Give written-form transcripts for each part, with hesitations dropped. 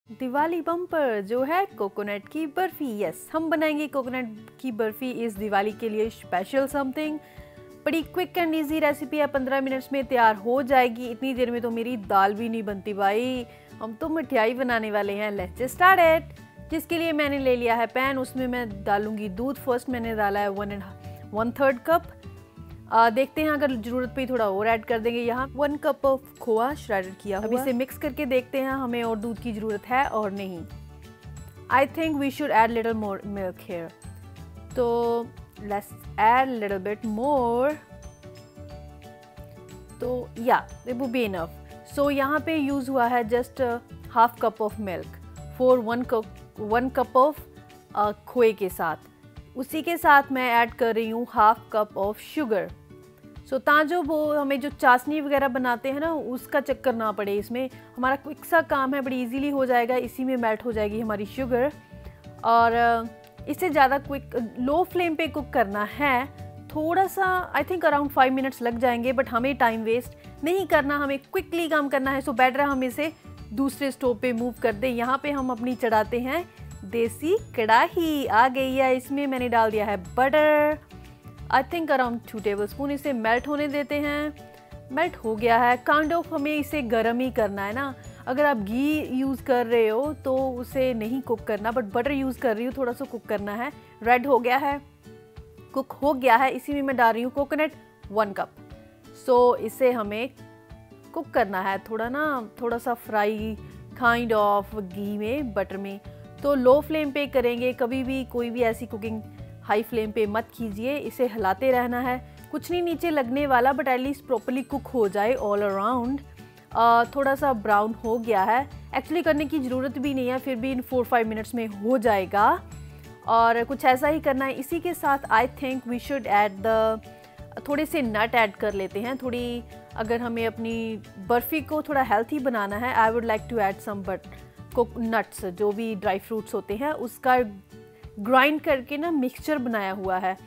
Diwali bumper जो है coconut की बर्फी। यस, हम बनाएंगे कोकोनट की बर्फी इस दिवाली के लिए स्पेशल समथिंग। बड़ी क्विक एंड इजी रेसिपी है, 15 मिनट्स में तैयार हो जाएगी। इतनी देर में तो मेरी दाल भी नहीं बनती भाई, हम तो मिठाई बनाने वाले हैं। Let's start it. जिसके लिए मैंने ले लिया है पैन, उसमें मैं डालूंगी दूध। फर्स्ट मैंने डाला है 1/3 कप। देखते हैं अगर जरूरत पे थोड़ा और ऐड कर देंगे। यहाँ 1 कप ऑफ खोआ श्रेडेड किया हुआ। अब इसे मिक्स करके देखते हैं हमें और दूध की जरूरत है और नहीं। I think we should add little more milk here, तो let's add little bit more. तो yeah it would be enough. So यहाँ पे यूज हुआ है just half cup of milk for 1 cup of खोए के साथ। उसी के साथ मैं ऐड कर रही हूँ half cup of sugar. So ताजो वो हमें जो चाशनी वगैरह बनाते हैं ना, उसका चक्कर ना पड़े इसमें। हमारा क्विक सा काम है, बड़ी इजीली हो जाएगा। इसी में मेल्ट हो जाएगी हमारी शुगर। और इससे ज़्यादा क्विक लो फ्लेम पे कुक करना है। थोड़ा सा आई थिंक अराउंड 5 मिनट्स लग जाएंगे, बट हमें टाइम वेस्ट नहीं करना, हमें क्विकली काम करना है। सो बेटर है हम इसे दूसरे स्टोव पे मूव कर दें। यहाँ पे हम अपनी चढ़ाते हैं देसी कढ़ाई। आ गई है, इसमें मैंने डाल दिया है butter, I think around 2 tablespoon. इसे मेल्ट होने देते हैं। मेल्ट हो गया है काइंड ऑफ, हमें इसे गर्म ही करना है ना। अगर आप घी यूज़ कर रहे हो तो उसे नहीं कुक करना, बट बटर यूज़ कर रही हूँ, थोड़ा सा कुक करना है। रेड हो गया है, कुक हो गया है। इसी में मैं डाल रही हूँ कोकोनट 1 कप। सो इसे हमें कुक करना है थोड़ा सा फ्राई काइंड ऑफ घी में, बटर में। तो लो फ्लेम पे करेंगे कभी भी, कोई भी ऐसी कुकिंग हाई फ्लेम पे मत कीजिए। इसे हिलाते रहना है, कुछ नहीं नीचे लगने वाला, बट एटलीस्ट प्रॉपर्ली कुक हो जाए ऑल अराउंड। थोड़ा सा ब्राउन हो गया है, एक्चुअली करने की ज़रूरत भी नहीं है, फिर भी इन 4-5 मिनट्स में हो जाएगा। और कुछ ऐसा ही करना है। इसी के साथ I think we should add थोड़े से नट ऐड कर लेते हैं। थोड़ी अगर हमें अपनी बर्फ़ी को थोड़ा हेल्थी बनाना है, I would like to add some nuts, जो भी ड्राई फ्रूट्स होते हैं, उसका ग्राइंड करके ना मिक्सचर बनाया हुआ है।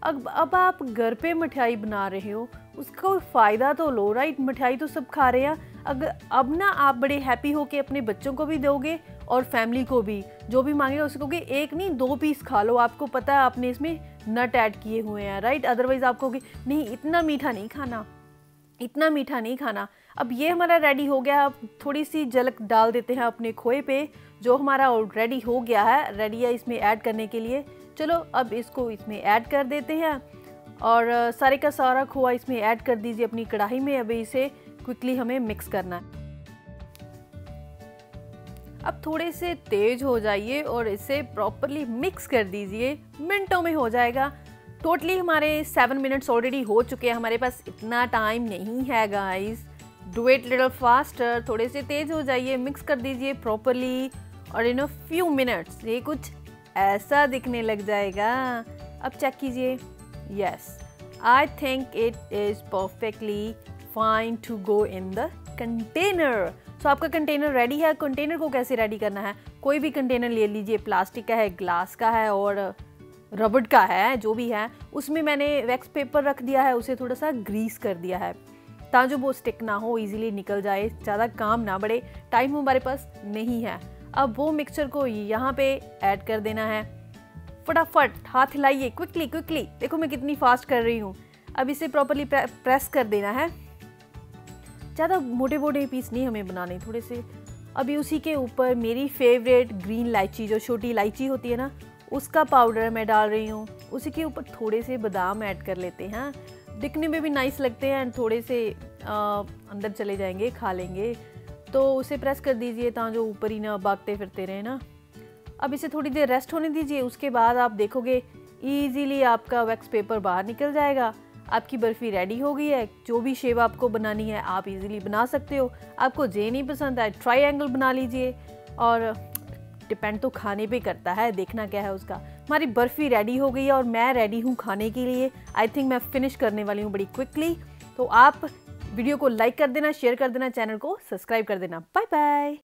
अब आप घर पे मिठाई बना रहे हो, उसका फ़ायदा तो लो, राइट। मिठाई तो सब खा रहे हैं। अगर अब ना आप बड़े हैप्पी हो के अपने बच्चों को भी दोगे और फैमिली को भी, जो भी मांगेगा उसको कहोगे 1 नहीं 2 पीस खा लो। आपको पता है आपने इसमें नट ऐड किए हुए हैं, राइट। अदरवाइज़ आप कहोगे नहीं इतना मीठा नहीं खाना, इतना मीठा नहीं खाना। अब ये हमारा रेडी हो गया। अब थोड़ी सी झलक डाल देते हैं अपने खोए पे, जो हमारा रेडी हो गया है, रेडी है इसमें ऐड करने के लिए। चलो अब इसको इसमें ऐड कर देते हैं और सारे का सारा खोआ इसमें ऐड कर दीजिए अपनी कढ़ाई में। अब इसे क्विकली हमें मिक्स करना है। अब थोड़े से तेज हो जाइए और इसे प्रॉपरली मिक्स कर दीजिए, मिनटों में हो जाएगा। टोटली हमारे 7 मिनट्स ऑलरेडी हो चुके हैं। हमारे पास इतना टाइम नहीं है guys, do it little faster. थोड़े से तेज हो जाइए, मिक्स कर दीजिए प्रॉपरली और इन अ फ्यू मिनट्स ये कुछ ऐसा दिखने लग जाएगा। अब चेक कीजिए, yes I think it is perfectly fine to go in the container. So आपका कंटेनर रेडी है। कंटेनर को कैसे रेडी करना है, कोई भी कंटेनर ले लीजिए, प्लास्टिक का है, ग्लास का है और रबड़ का है, जो भी है। उसमें मैंने वैक्स पेपर रख दिया है, उसे थोड़ा सा ग्रीस कर दिया है ताकि वो स्टिक ना हो, इजीली निकल जाए, ज़्यादा काम ना बढ़े। टाइम हमारे पास नहीं है। अब वो मिक्सचर को यहाँ पे ऐड कर देना है। फटाफट हाथ हिलाइए, क्विकली क्विकली। देखो मैं कितनी फास्ट कर रही हूँ। अब इसे प्रॉपरली प्रेस कर देना है। ज़्यादा मोटे मोटे पीस नहीं हमें बनाने, थोड़े से। अभी उसी के ऊपर मेरी फेवरेट ग्रीन इलायची, जो छोटी इलायची होती है ना, उसका पाउडर मैं डाल रही हूँ। उसी के ऊपर थोड़े से बादाम ऐड कर लेते हैं, दिखने में भी नाइस लगते हैं, थोड़े से अंदर चले जाएंगे, खा लेंगे। तो उसे प्रेस कर दीजिए ताकि जो ऊपर ही ना भागते फिरते रहे ना। अब इसे थोड़ी देर रेस्ट होने दीजिए। उसके बाद आप देखोगे ईजीली आपका वैक्स पेपर बाहर निकल जाएगा। आपकी बर्फ़ी रेडी हो गई है। जो भी शेप आपको बनानी है आप इजीली बना सकते हो। आपको जे नहीं पसंद है, ट्रायंगल बना लीजिए। और डिपेंड तो खाने पे करता है, देखना क्या है उसका। हमारी बर्फ़ी रेडी हो गई है और मैं रेडी हूँ खाने के लिए। आई थिंक मैं फिनिश करने वाली हूँ बड़ी क्विकली। तो आप वीडियो को लाइक कर देना, शेयर कर देना, चैनल को सब्सक्राइब कर देना। Bye bye.